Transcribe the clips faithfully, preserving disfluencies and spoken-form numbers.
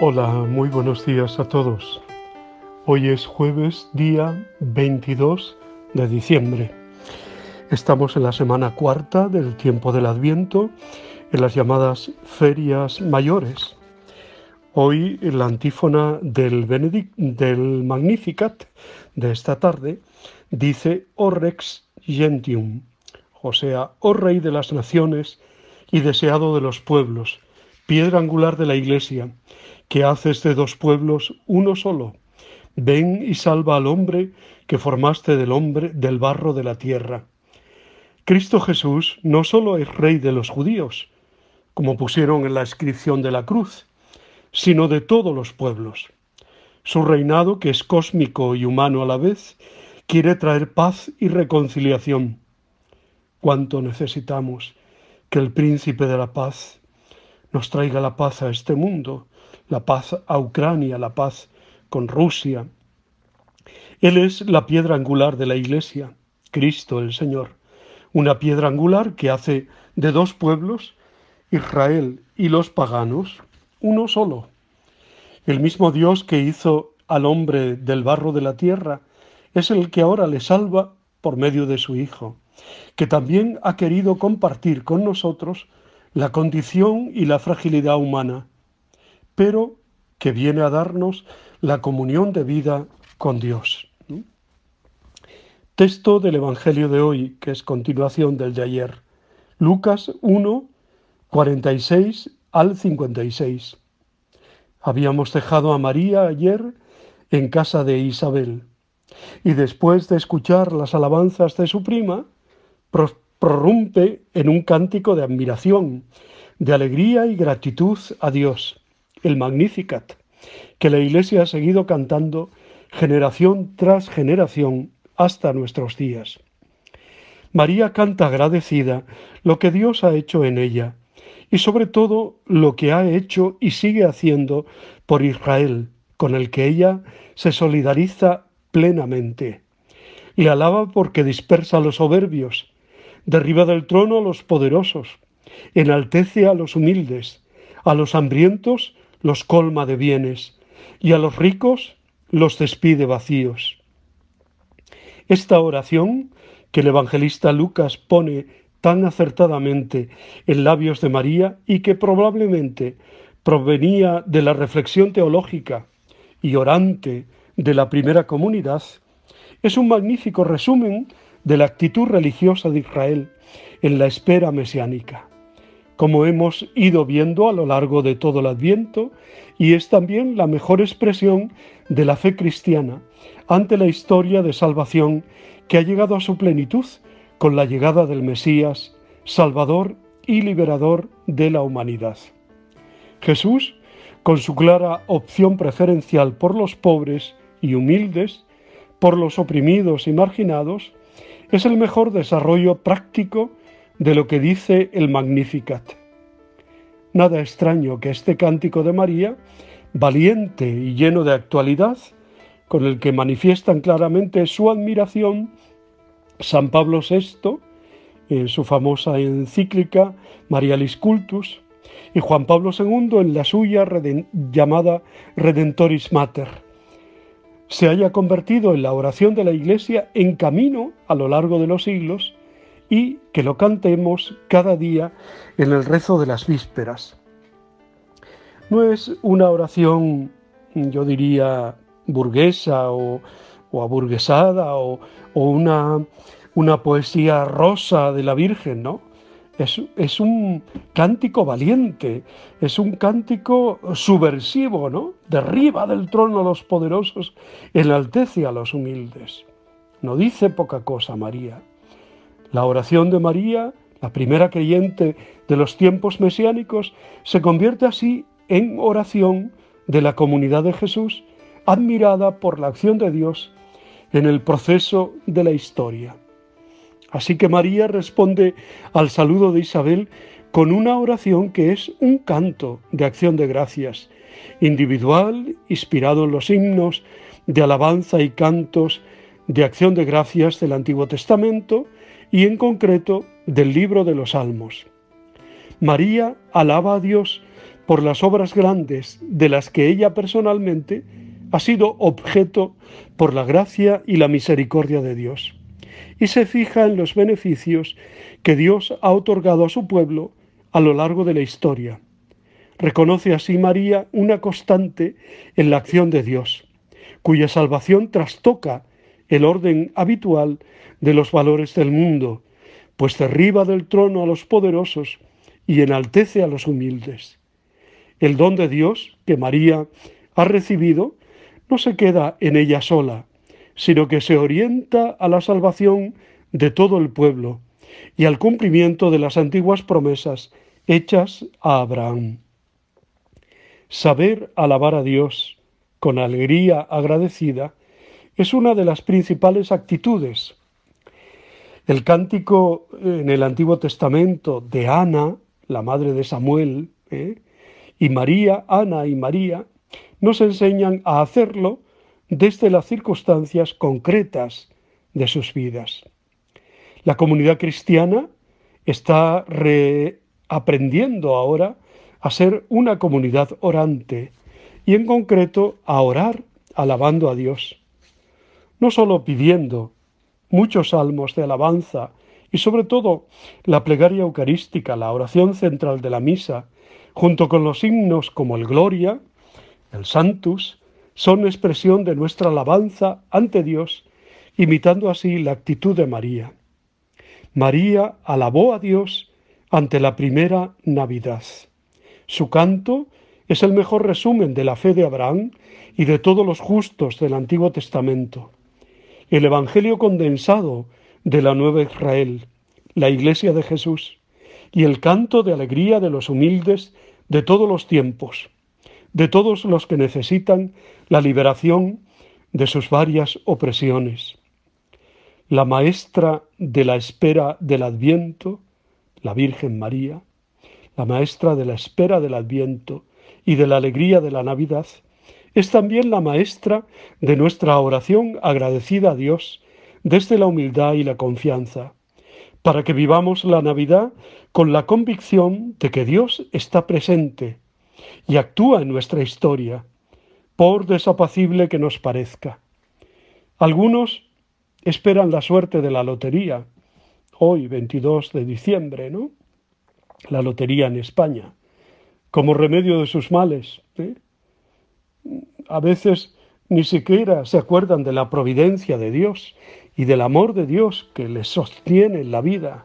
Hola, muy buenos días a todos. Hoy es jueves, día veintidós de diciembre. Estamos en la semana cuarta del tiempo del Adviento, en las llamadas ferias mayores. Hoy la antífona del, Benedict, del Magnificat de esta tarde dice O Rex Gentium, o sea, oh Rey de las naciones y deseado de los pueblos, piedra angular de la Iglesia, que haces de dos pueblos uno solo. Ven y salva al hombre que formaste del hombre del barro de la tierra. Cristo Jesús no solo es Rey de los judíos, como pusieron en la inscripción de la cruz, sino de todos los pueblos. Su reinado, que es cósmico y humano a la vez, quiere traer paz y reconciliación. Cuánto necesitamos que el príncipe de la paz nos traiga la paz a este mundo, la paz a Ucrania, la paz con Rusia. Él es la piedra angular de la Iglesia, Cristo el Señor, una piedra angular que hace de dos pueblos, Israel y los paganos, uno solo. El mismo Dios que hizo al hombre del barro de la tierra es el que ahora le salva por medio de su Hijo, que también ha querido compartir con nosotros la condición y la fragilidad humana, pero que viene a darnos la comunión de vida con Dios. Texto del Evangelio de hoy, que es continuación del de ayer. Lucas uno, cuarenta y seis al cincuenta y seis. Habíamos dejado a María ayer en casa de Isabel, y después de escuchar las alabanzas de su prima, prorrumpe en un cántico de admiración, de alegría y gratitud a Dios, el Magnificat, que la Iglesia ha seguido cantando generación tras generación hasta nuestros días. María canta agradecida lo que Dios ha hecho en ella y sobre todo lo que ha hecho y sigue haciendo por Israel, con el que ella se solidariza plenamente. Le alaba porque dispersa a los soberbios, derriba del trono a los poderosos, enaltece a los humildes, a los hambrientos los colma de bienes, y a los ricos los despide vacíos. Esta oración, que el evangelista Lucas pone tan acertadamente en labios de María y que probablemente provenía de la reflexión teológica y orante de la primera comunidad, es un magnífico resumen de la actitud religiosa de Israel en la espera mesiánica, como hemos ido viendo a lo largo de todo el Adviento, y es también la mejor expresión de la fe cristiana ante la historia de salvación que ha llegado a su plenitud con la llegada del Mesías, Salvador y Liberador de la humanidad. Jesús, con su clara opción preferencial por los pobres y humildes, por los oprimidos y marginados, es el mejor desarrollo práctico de lo que dice el Magnificat. Nada extraño que este cántico de María, valiente y lleno de actualidad, con el que manifiestan claramente su admiración San Pablo sexto, en su famosa encíclica Marialis Cultus, y Juan Pablo segundo en la suya reden- llamada Redentoris Mater, se haya convertido en la oración de la Iglesia en camino a lo largo de los siglos, y que lo cantemos cada día en el rezo de las vísperas. No es una oración, yo diría, burguesa o, o aburguesada o, o una, una poesía rosa de la Virgen, ¿no? Es, es un cántico valiente, es un cántico subversivo, ¿no? Derriba del trono a los poderosos, enaltece a los humildes. No dice poca cosa María. La oración de María, la primera creyente de los tiempos mesiánicos, se convierte así en oración de la comunidad de Jesús, admirada por la acción de Dios en el proceso de la historia. Así que María responde al saludo de Isabel con una oración que es un canto de acción de gracias, individual, inspirado en los himnos de alabanza y cantos de acción de gracias del Antiguo Testamento y en concreto del libro de los Salmos. María alaba a Dios por las obras grandes de las que ella personalmente ha sido objeto por la gracia y la misericordia de Dios, y se fija en los beneficios que Dios ha otorgado a su pueblo a lo largo de la historia. Reconoce así María una constante en la acción de Dios, cuya salvación trastoca el orden habitual de los valores del mundo, pues derriba del trono a los poderosos y enaltece a los humildes. El don de Dios que María ha recibido no se queda en ella sola, sino que se orienta a la salvación de todo el pueblo y al cumplimiento de las antiguas promesas hechas a Abraham. Saber alabar a Dios con alegría agradecida es una de las principales actitudes. El cántico en el Antiguo Testamento de Ana, la madre de Samuel, ¿eh? y María, Ana y María, nos enseñan a hacerlo desde las circunstancias concretas de sus vidas. La comunidad cristiana está reaprendiendo ahora a ser una comunidad orante y en concreto a orar alabando a Dios. No solo pidiendo muchos salmos de alabanza y sobre todo la plegaria eucarística, la oración central de la misa, junto con los himnos como el Gloria, el Sanctus, son expresión de nuestra alabanza ante Dios, imitando así la actitud de María. María alabó a Dios ante la primera Navidad. Su canto es el mejor resumen de la fe de Abraham y de todos los justos del Antiguo Testamento. El Evangelio condensado de la Nueva Israel, la Iglesia de Jesús, y el canto de alegría de los humildes de todos los tiempos, de todos los que necesitan la liberación de sus varias opresiones. La maestra de la espera del Adviento, la Virgen María, la maestra de la espera del Adviento y de la alegría de la Navidad, es también la maestra de nuestra oración agradecida a Dios desde la humildad y la confianza, para que vivamos la Navidad con la convicción de que Dios está presente y actúa en nuestra historia, por desapacible que nos parezca. Algunos esperan la suerte de la lotería, hoy veintidós de diciembre, ¿no? La lotería en España, como remedio de sus males, ¿eh? A veces ni siquiera se acuerdan de la providencia de Dios y del amor de Dios que les sostiene en la vida.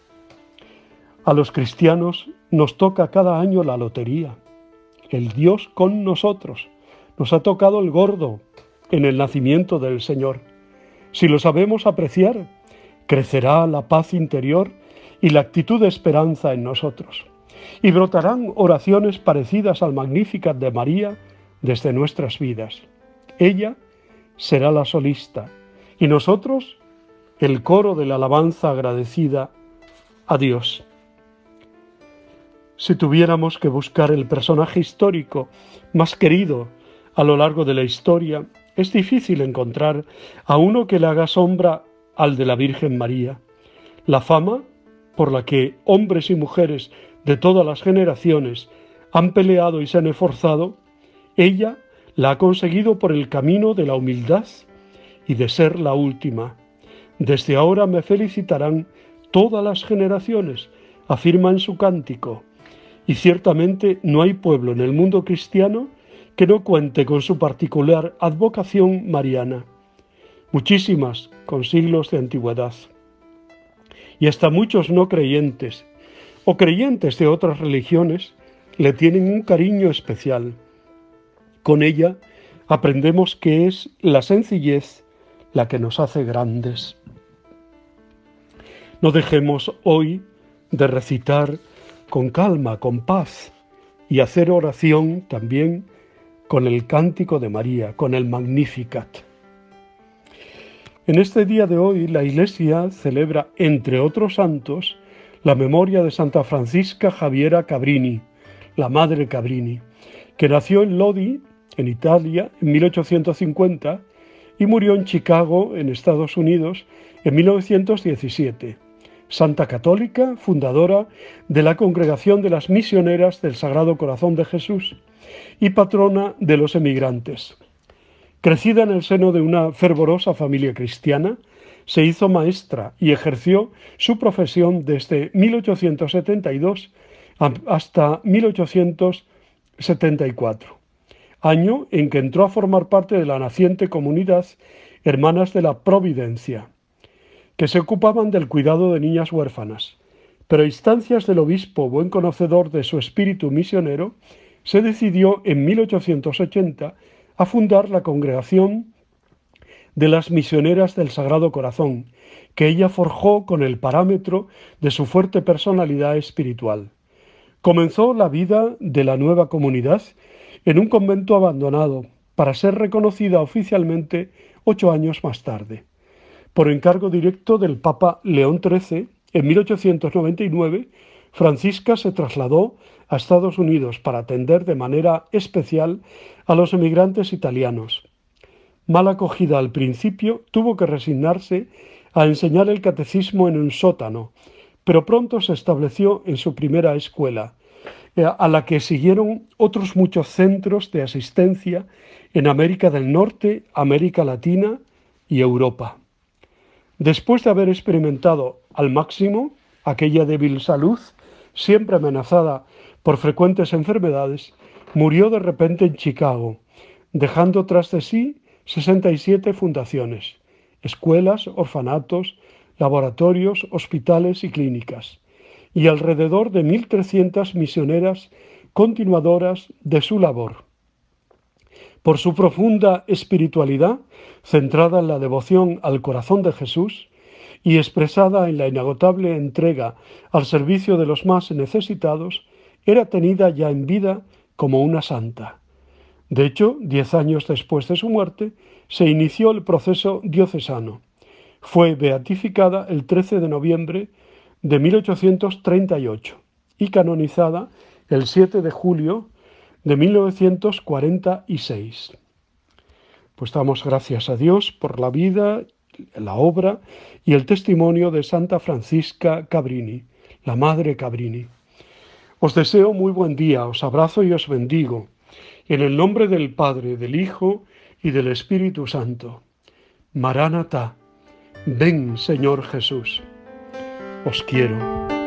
A los cristianos nos toca cada año la lotería, el Dios con nosotros. Nos ha tocado el gordo en el nacimiento del Señor. Si lo sabemos apreciar, crecerá la paz interior y la actitud de esperanza en nosotros, y brotarán oraciones parecidas al Magnificat de María desde nuestras vidas. Ella será la solista y nosotros el coro de la alabanza agradecida a Dios. Si tuviéramos que buscar el personaje histórico más querido a lo largo de la historia, es difícil encontrar a uno que le haga sombra al de la Virgen María. La fama por la que hombres y mujeres de todas las generaciones han peleado y se han esforzado, ella la ha conseguido por el camino de la humildad y de ser la última. Desde ahora me felicitarán todas las generaciones, afirma en su cántico, y ciertamente no hay pueblo en el mundo cristiano que no cuente con su particular advocación mariana, muchísimas con siglos de antigüedad. Y hasta muchos no creyentes o creyentes de otras religiones le tienen un cariño especial. Con ella aprendemos que es la sencillez la que nos hace grandes. No dejemos hoy de recitar con calma, con paz, y hacer oración también con el cántico de María, con el Magnificat. En este día de hoy la Iglesia celebra, entre otros santos, la memoria de Santa Francisca Javiera Cabrini, la Madre Cabrini, que nació en Lodi, en Italia, en mil ochocientos cincuenta y murió en Chicago, en Estados Unidos, en mil novecientos diecisiete. santa católica, fundadora de la Congregación de las Misioneras del Sagrado Corazón de Jesús y patrona de los emigrantes. Crecida en el seno de una fervorosa familia cristiana, se hizo maestra y ejerció su profesión desde mil ochocientos setenta y dos hasta mil ochocientos setenta y cuatro, año en que entró a formar parte de la naciente comunidad Hermanas de la Providencia, que se ocupaban del cuidado de niñas huérfanas, pero a instancias del obispo, buen conocedor de su espíritu misionero, se decidió en mil ochocientos ochenta a fundar la Congregación de las Misioneras del Sagrado Corazón, que ella forjó con el parámetro de su fuerte personalidad espiritual. Comenzó la vida de la nueva comunidad en un convento abandonado, para ser reconocida oficialmente ocho años más tarde. Por encargo directo del Papa León trece, en mil ochocientos noventa y nueve, Francisca se trasladó a Estados Unidos para atender de manera especial a los emigrantes italianos. Mal acogida al principio, tuvo que resignarse a enseñar el catecismo en un sótano, pero pronto se estableció en su primera escuela, a la que siguieron otros muchos centros de asistencia en América del Norte, América Latina y Europa. Después de haber experimentado al máximo aquella débil salud, siempre amenazada por frecuentes enfermedades, murió de repente en Chicago, dejando tras de sí sesenta y siete fundaciones, escuelas, orfanatos, laboratorios, hospitales y clínicas, y alrededor de mil trescientas misioneras continuadoras de su labor. Por su profunda espiritualidad, centrada en la devoción al corazón de Jesús y expresada en la inagotable entrega al servicio de los más necesitados, era tenida ya en vida como una santa. De hecho, diez años después de su muerte, se inició el proceso diocesano. Fue beatificada el trece de noviembre de mil ochocientos treinta y ocho y canonizada el siete de julio de mil novecientos cuarenta y seis. Pues damos gracias a Dios por la vida, la obra y el testimonio de Santa Francisca Cabrini, la Madre Cabrini. Os deseo muy buen día, os abrazo y os bendigo, en el nombre del Padre, del Hijo y del Espíritu Santo. Maránata, ven Señor Jesús. Os quiero.